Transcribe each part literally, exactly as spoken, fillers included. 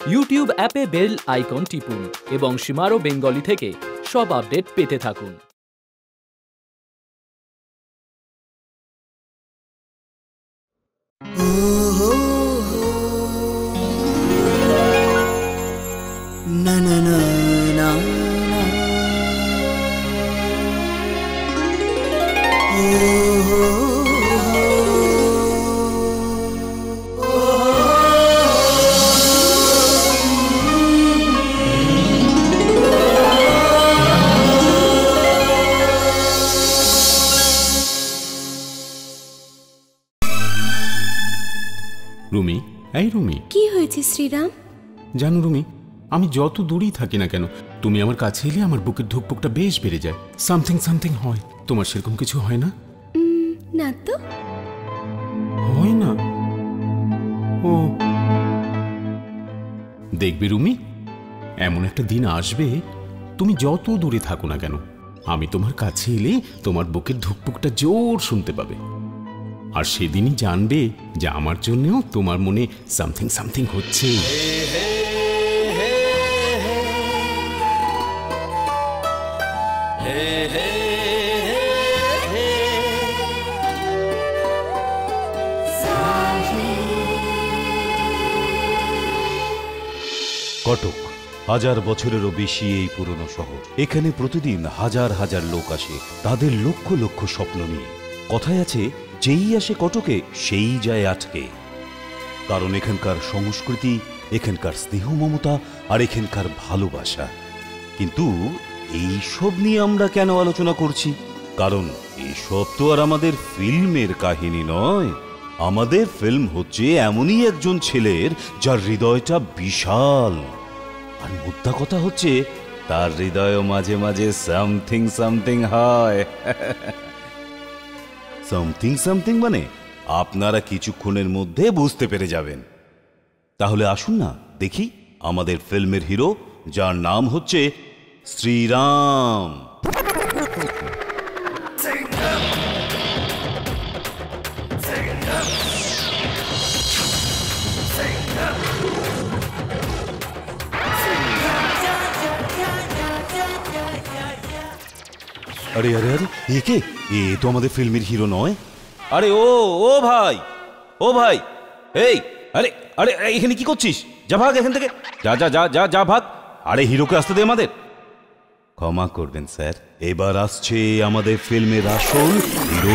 YouTube অ্যাপে bell icon টিপুন এবং শিমারো বেঙ্গলি থেকে সব আপডেট পেতে থাকুন। না না না না রুমি, এই রুমি, কি হয়েছে শ্রীরাম? জানো রুমি, আমি যত দূরেই থাকি না কেন, তুমি আমার কাছে এলে আমার বুকের ধুকপুকটা বেশ বেড়ে যায়। সামথিং সামথিং হয়। তোমার সেরকম কিছু হয় না? না তো। হয় না? ও দেখবে রুমি, এমন একটা দিন আসবে, তুমি যত দূরে থাকো না কেন, আমি তোমার কাছে এলে তোমার বুকের ধুকপুকটা জোর শুনতে পাবে। আর সেদিনই জানবে যে আমার জন্যও তোমার মনে সামথিং সামথিং হচ্ছে। কটক হাজার বছরেরও বেশি এই পুরনো শহর। এখানে প্রতিদিন হাজার হাজার লোক আসে তাদের লক্ষ লক্ষ স্বপ্ন নিয়ে। কথায় আছে, যেই আসে কটকে সেই যায় আটকে। কারণ এখানকার সংস্কৃতি, এখানকার স্নেহ মমতা আর এখানকার ভালোবাসা। কিন্তু এই সব নিয়ে আমরা কেন আলোচনা করছি? কারণ এইসব তো আর আমাদের ফিল্মের কাহিনী নয়। আমাদের ফিল্ম হচ্ছে এমনই একজন ছেলের যার হৃদয়টা বিশাল। আর মুদ্রা কথা হচ্ছে, তার হৃদয় মাঝে মাঝে সামথিং সামথিং হয়। সামথিং সামথিং মানে আপনারা কিছুক্ষণের মধ্যে বুঝতে পেরে যাবেন। তাহলে আসুন না দেখি আমাদের ফিল্মের হিরো, যার নাম হচ্ছে শ্রীরাম। আরে আরে আরে এ কে? এ তো আমাদের ফিল্মের হিরো নয়। আরে ও ও ভাই, ও ভাই, এই আরে আরে এখানে কি করছিস? যা ভাগ এখান থেকে, যা যা যা যা যা ভাগ। আরে হিরোকে আসতে দে আমাদের। ক্ষমা করবেন স্যার, এবার আসছে আমাদের ফিল্মের আসল হিরো।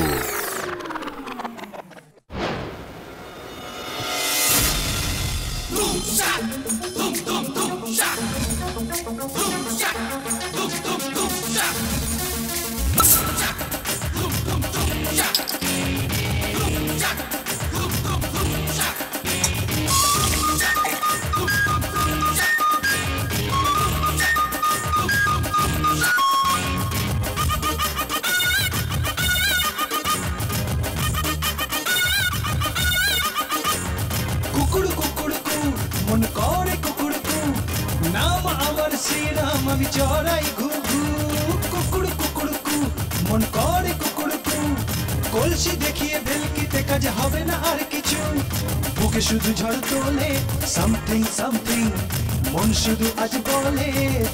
কলসি দেখিয়ে ভেলকিতে কাজ হবে না আর কিছু, বুকে শুধু ঝড় তোলে সামথিং সামথিং, মন শুধু আজ বলে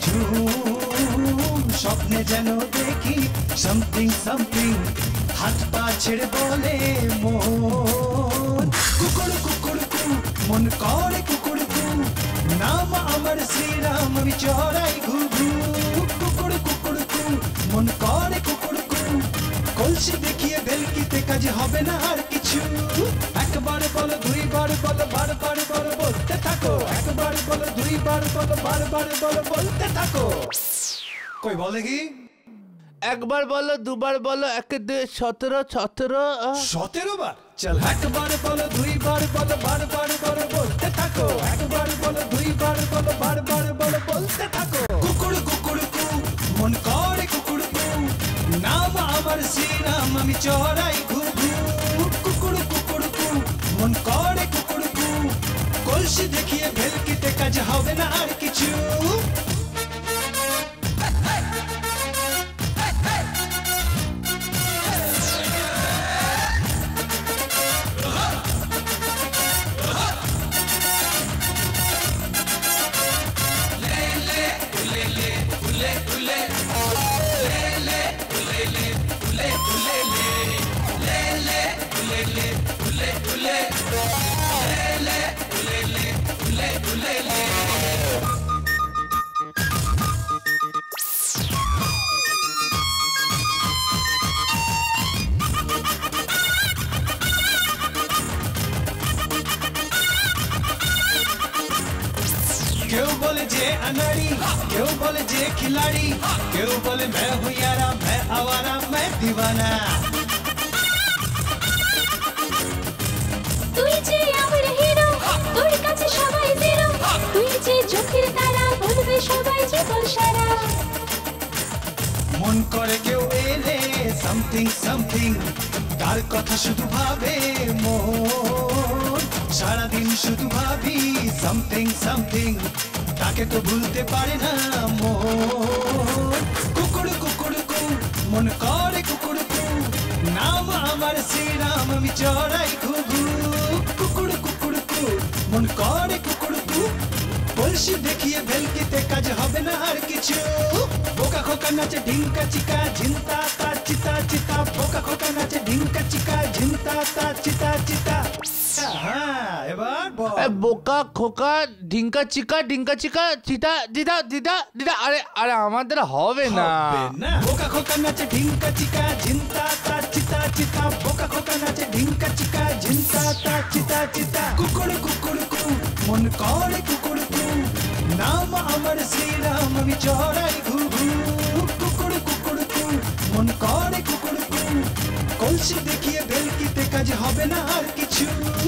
ঝুম, স্বপ্নে যেন দেখি সামথিং সামথিং, হাত পা ছেড়ে বলে মন কুকুর কুকুর কু, মন করে কুকুর কু, নাম আমার শ্রীরাম, আমি চড়াই ঘু ঘু, কুকুর কুকুর কু, মন করে কুকুর কু, কলসি দেখিয়ে ভেলকিতে কাজ হবে না আর কিছু, একবার বলো দুইবার বলো বারবার বলো বলতে থাকো, একবার বলো দুইবার বলো বারবার বলো বলতে থাকো। কই বলে কি? একবার বলো দুবার বলো এক দুই সতেরো সতেরো সতেরো বার। চল একবার বলো দুইবার বলো বারবার বলো বলতে থাকো, একবার বলো দুইবার বলো বারবার বলো বলতে থাকো, কুকুর কুকুর কু, মন করে কুকুর কু, নাম আমার শ্রীরাম, আমি চড়াই ঘু ঘু, কুকুর কুকুর কু, মন করে কুকুর কু, কলসি দেখিয়ে ভেলকিতে কাজ হবে না আর কিছু। क्यों बोले जे अनाड़ी, क्यों बोले जे खिलाड़ी, क्यों बोले मैं हूँ यारा, मैं आवारा, मैं दीवाना। তুই যে আমার হিরো, তোর কাছে সবাই জিরো, তুই যে চোখের তারা, বলবে সবাই জীবন সারা। মন করে কেউ এলে সামথিং সামথিং, তার কথা শুধু ভাবে মন, সারাদিন শুধু ভাবি সামথিং সামথিং, তাকে তো ভুলতে পারে না মন। কুকুর কুকুর কু মন করে কুকুর কু, নাম আমার শ্রীরাম, আমি চড়াই ঘুঘু। কুকুর কুকুর কু মন করে কুকুর কু, কলসি দেখিয়ে ভেলকিতে কাজ হবে না আর কিছু। বোকা খোকা নাচে ঢিঙ্কা চিকা ঝিন্তা তা চিতা চিতা, বোকা খোকা নাচে ঢিঙ্কা চিকা ঝিন্তা তা চিতা চিতা। হ্যাঁ এবার বোকা খোকা ঢিঙ্কা চিকা ঢিঙ্কা চিকা চিতা দিদা দিদা দিদা। আরে আরে আমাদের হবে না। বোকা খোকা নাচে ঢিঙ্কা চিকা ঝিন্তা তা চিতা চিতা, বোকা খোকা নাচে ঢিঙ্কা চিকা ঝিন্তা তা চিতা চিতা। কুকুর কুকুর কু মন করে কুকুর কু, নাম আমার শ্রীরাম, আমি চড়াই ঘুঘু। কুকুর কুকুর কু মন করে কুকুর কু, কলসি দেখিয়ে ভেলকিতে কাজ হবে না আর কিছু।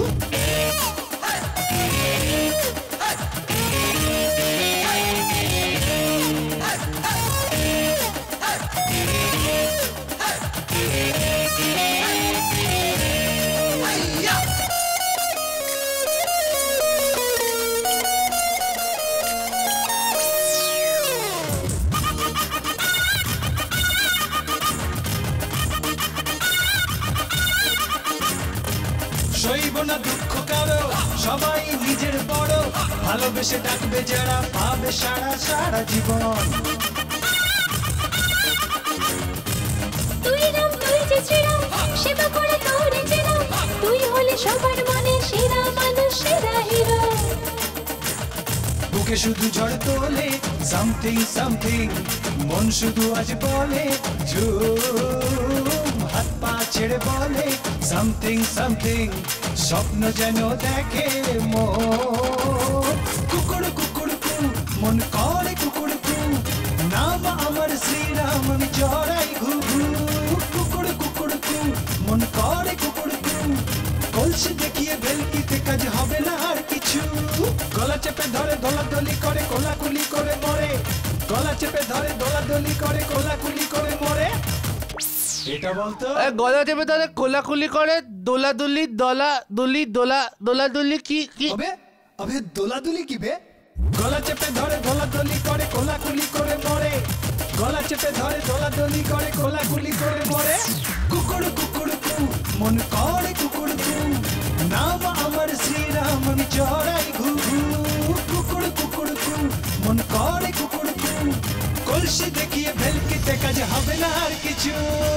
সইব না দুঃখ কারো, সবাই নিজের বড়, ভালোবেসে ডাকবে যারা, পাবে সারা সারা জীবন। তুই রাম, তুই যে শ্রীরাম, সেবা করে তোরে চেনাম, তুই হলে সবার মনে সেরা মানুষ, সেরা হিরো। বুকে শুধু ঝড় তোলে সামথিং সামথিং, মন শুধু আজ বলে ঝুম, হাত পা ছেড়ে বলে সামথিং সামথিং, স্বপ্ন যেন দেখে মন। কুকুর কুকুর কু মন করে কুকুর কু, নাম আমার শ্রীরাম, আমি চড়াই ঘুঘু। কুকুর কুকুর কু মন করে কুকুর কু, কলসি দেখিয়ে ভেলকিতে কাজ হবে না আর কিছু। গলা চেপে ধরে দোলাদলি করে কোলাকুলি করে মরে, গলা চেপে ধরে দোলাদলি করে কোলাকুলি করে মরে। এটা বলতো গলা চেপে ধরে কোলাকুলি করে দোলাদুলি দলা দুলি দোলা দোলাদুলি কি কি আবে আবে দোলাদুলি কি বে? গলা চেপে ধরে দোলাদলি করে কোলাকুলি করে মরে, গলা চেপে ধরে দোলাদলি করে কোলাকুলি করে মরে। কুকুর কুকুর কু মন করে কুকুর কু, নাম আমার শ্রীরাম, আমি চড়াই ঘুঘু। কুকুর কুকুর কু মন করে কুকুর কু, কলসি দেখিয়ে ভেলকিতে কাজ হবে না আর কিছু।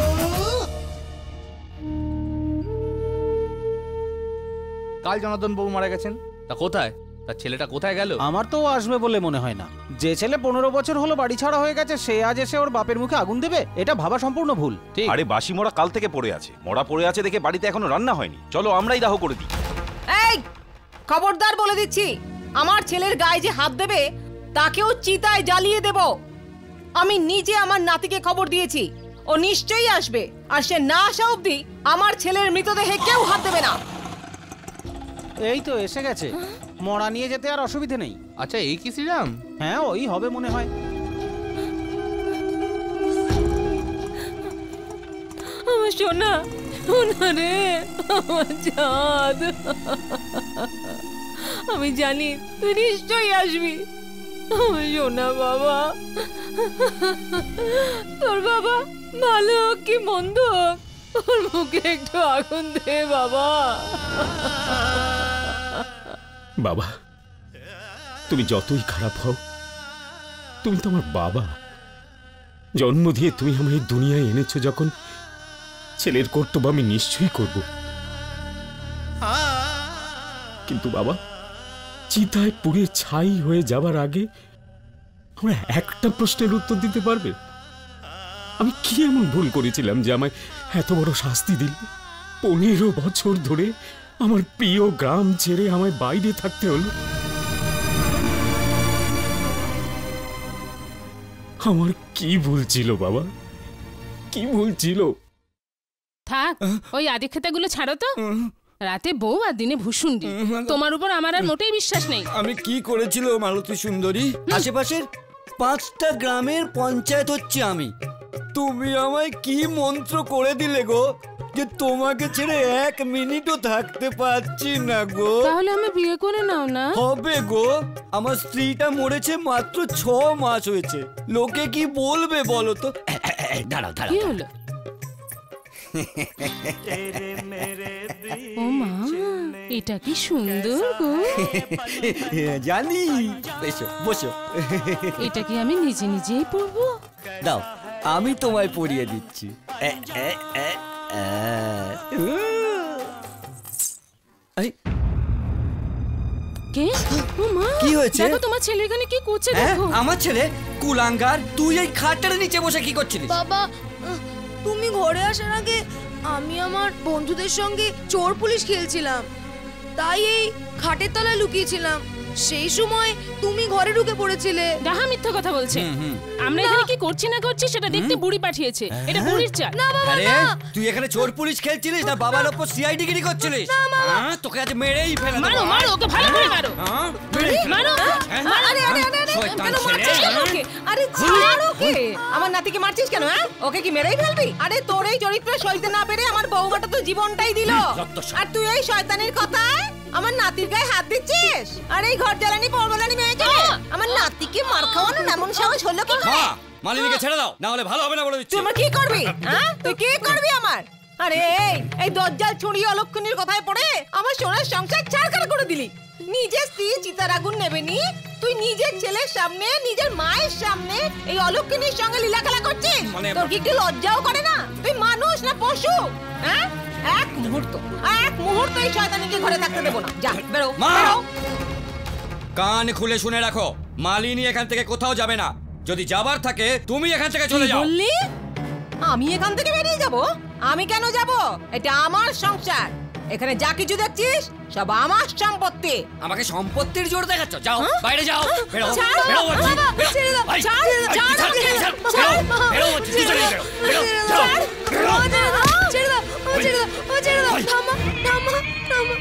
কাল জনার্দন বাবু মারা গেছেন, তা কোথায় তার ছেলেটা কোথায় গেল? আমার তো আসবে বলে মনে হয় না। যে ছেলে পনেরো বছর হলো বাড়ি ছাড়া হয়ে গেছে, সে আজ এসে ওর বাপের মুখে আগুন দেবে, এটা ভাবা সম্পূর্ণ ভুল। ঠিক। আরে বাসি মোড়া কাল থেকে পড়ে আছে, মোড়া পড়ে আছে দেখে বাড়িতে এখনো রান্না হয়নি, চলো আমরাই দাহ করে দিই। এই খবরদার বলে দিচ্ছি, আমার ছেলের গায়ে যে হাত দেবে তাকেও চিতায় জ্বালিয়ে দেব। আমি নিজে আমার নাতিকে খবর দিয়েছি, ও নিশ্চয়ই আসবে, আর সে না আসা অবধি আমার ছেলের মৃতদেহে কেউ হাত দেবে না। এই তো এসে গেছে, মরা নিয়ে যেতে আর অসুবিধে নেই। আচ্ছা এই কি শ্রীরাম? হ্যাঁ ওই হবে মনে হয়। আমার সোনা, সোনা রে, আমার চাঁদ। আমি জানি তুই নিশ্চয়ই আসবি, আমার সোনা বাবা। তোর বাবা ভালো হোক কি মন্দ হোক, ওর মুখে একটু আগুন দে বাবা। বাবা তুমি যতই খারাপ হও, তুমি তো আমার বাবা। জন্ম দিয়ে তুমি আমার এই দুনিয়ায় এনেছো যখন, ছেলের কর্তব্য আমি নিশ্চয়ই করব। কিন্তু বাবা, চিতায় পুড়ে ছাই হয়ে যাবার আগে আমরা একটা প্রশ্নের উত্তর দিতে পারবে? আমি কি এমন ভুল করেছিলাম যে আমায় এত বড় শাস্তি দিল? পনেরো বছর ধরে আমার প্রিয় গ্রাম ছেড়ে আমায় বাইরে থাকতে হলো। আমার কি ভুল ছিল বাবা, কি ভুল ছিল? থাক, ওই আদি খেতাগুলো ছাড়ো তো। রাতে বউ আর দিনে ভূষুন্ডি। তোমার উপর আমার আর মোটেই বিশ্বাস নেই। আমি কি করেছিল মালতী সুন্দরী? আশেপাশের পাঁচটা গ্রামের পঞ্চায়েত হচ্ছে আমি। তুমি আমায় কি মন্ত্র করে দিলে গো যে তোমাকে ছেড়ে এক মিনিটও থাকতে পারছি না গো। তাহলে আমি বিয়ে করে নাও না। হবে গো, আমার স্ত্রীটা মরেছে মাত্র ছ মাস হয়েছে। লোকে কি বলবে বলো তো? দাঁড়াও দাঁড়াও, কি হলো? ও মা, এটা কি সুন্দর গো। জানি, এসো বসো। এটা কি আমি নিজে নিজেই পরবো? দাও, আমি তোমায় পরিয়ে দিচ্ছি। কে? ও মা, কি হয়েছে? দেখো তোমার ছেলে এখানে কি করছে দেখো। আমার ছেলে কুলাঙ্গার, তুই এই খাটটার নিচে বসে কি করছিস? বাবা, তুমি ঘরে আসার আগে আমি আমার বন্ধুদের সঙ্গে চোর পুলিশ খেলছিলাম, তাই এই খাটের তলায় লুকিয়েছিলাম। সেই সময় তুমি ঘরে ঢুকে পড়েছিলে। ডাহা মিথ্যা কথা বলছে। আমরা এখানে কি করছি না করছি সেটা দেখতে বুড়ি পাঠিয়েছে। এটা বুড়ির চাল। না বাবা, আরে না। তুই এখানে চোর পুলিশ খেলছিলিস না বাবার উপর সিআইডি গিরি করছিলিস? হ্যাঁ, তোকে আজ মেরেই ফেলে দেব। মারো মারো ওকে, ভালো করে মারো। হ্যাঁ, মারো। আরে আরে আরে আরে, কেন মারছিস কেন ওকে? আরে ছাড় ওকে। আমার নাতিকে মারছিস কেন? হ্যাঁ, ওকে কি মেরেই ফেলবি? আরে তোর এই চরিত্র সইতে না পেরে আমার বউমাটা তো জীবনটাই দিল, আর তুই এই শয়তানের কথায় আমার নাতির গায়ে হাত দিচ্ছিস। আর এই ঘর জ্বালানি পরবলানি মেয়েকে আমার নাতিকে মার খাওয়ানোর এমন সাহস হলো কি করে? মালিনীকে ছেড়ে দাও, না হলে ভালো হবে না বলে দিচ্ছি। তুই আমার কি করবি? হ্যাঁ, তুই কি করবি আমার? আরে এই এই দজ্জাল ছুরি অলক্ষণীর কথায় পড়ে আমার সোনার সংসার ছাড়খাড় করে দিলি। নিজের স্ত্রী চিতার আগুন নেবেনি, তুই নিজের ছেলের সামনে, নিজের মায়ের সামনে এই অলক্ষণীর সঙ্গে লীলা খেলা করছিস। তোর কি একটু লজ্জাও করে না? তুই মানুষ না পশু? হ্যাঁ, এক মুহূর্ত এক মুহূর্ত এই শয়তানিকে ঘরে থাকতে দেবো না। যা বেরো বেরো। কান খুলে শুনে রাখো, মালিনী এখান থেকে কোথাও যাবে না। যদি যাবার থাকে তুমি এখান থেকে চলে যাও। বললি আমি এখান থেকে বেরিয়ে যাব? আমি কেন যাব? এটা আমার সংসার। এখানে যা কিছু দেখছিস সব আমার সম্পত্তি। আমাকে সম্পত্তির জোর দেখাচ্ছ? যাও বাইরে যাও। বেরো ছাড়, বেরো বলছি। বাবা, ছেড়ে দাও, এই, ছাড়, এই, ছাড়, ছাড়, ছেড়ে ছাড়, দাও, বেরো, ছাড়, বেরো বলছি, তুই চলে যাও, বেরো, যাও, বেরো। ছেড়ে দাও, ও ছেড়ে দাও, ও ছেড়ে দাও। থামা থামা থামা।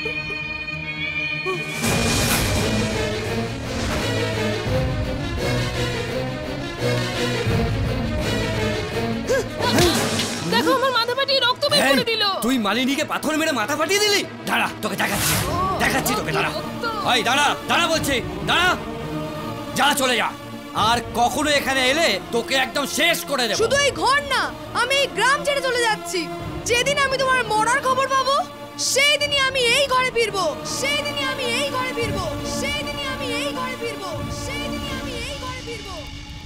দেখো আমার মাথা ফাটিয়ে রক্ত বের করে দিল। তুই মালিনীকে পাথর মেরে মাথা ফাটিয়ে দিলি? দাঁড়া, তোকে দেখাচ্ছি দেখাচ্ছি তোকে, দাঁড়া। এই দাঁড়া, দাঁড়া বলছি, দাঁড়া। যা, চলে যা। আর কখনো এখানে এলে তোকে একদম শেষ করে দেব। শুধু এই ঘর না, আমি এই গ্রাম ছেড়ে চলে যাচ্ছি। যেদিন আমি তোমার মরার খবর পাবো সেই দিনই আমি এই ঘরে ফিরবো। সেই দিনই আমি এই ঘরে ফিরবো। সেই দিনই আমি এই ঘরে ফিরবো। সেই দিনই আমি এই ঘরে ফিরবো।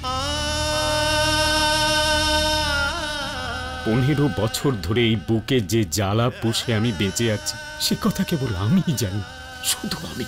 পনেরো বছর ধরে এই বুকে যে জ্বালা পুষে আমি বেঁচে আছি সে কথা কেবল আমিই জানি, শুধু আমি।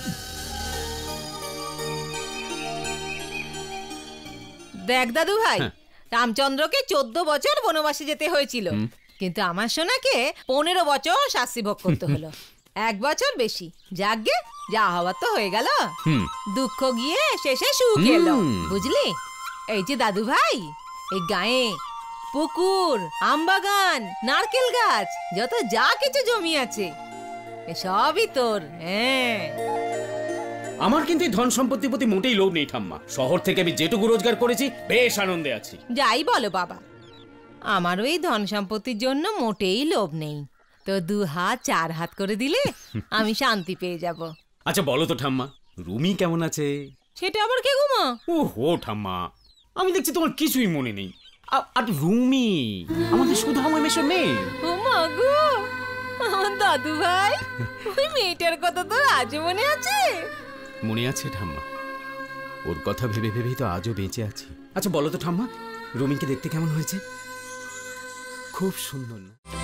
দেখ দাদু ভাই, রামচন্দ্রকে চোদ্দ বছর বনবাসে যেতে হয়েছিল, কিন্তু আমার সোনাকে পনেরো বছর শাস্তি ভোগ করতে হলো। এক বছর বেশি। যাকগে, যা হওয়ার তো হয়ে গেল। দুঃখ গিয়ে শেষে সুখ এলো, বুঝলি? এই যে দাদু ভাই, এই গায়ে পুকুর, আমবাগান, নারকেল গাছ, যত যা কিছু জমি আছে সবই তোর। হ্যাঁ, আমার কিন্তু এই ধন সম্পত্তির প্রতি মোটেই লোভ নেই ঠাম্মা। শহর থেকে আমি যেটুকু রোজগার করেছি বেশ আনন্দে আছি। যাই বলো বাবা, আমারও এই ধন সম্পত্তির জন্য মোটেই লোভ নেই। তো দু হাত চার হাত করে দিলে আমি শান্তি পেয়ে যাব। আচ্ছা বলো তো ঠাম্মা, রুমি কেমন আছে? সেটা আবার কে গো মা? ও হো ঠাম্মা, আমি দেখছি তোমার কিছুই মনে নেই। আর রুমি আমাদের সুধা মেশো মেয়ে। ও মা গো, আমার দাদু ভাই, ওই মেয়েটার কথা তো আজও মনে আছে? মনে আছে ঠাম্মা, ওর কথা ভেবে ভেবেই তো আজও বেঁচে আছি। আচ্ছা বলো তো ঠাম্মা, রুমিকে দেখতে কেমন হয়েছে? খুব সুন্দর না?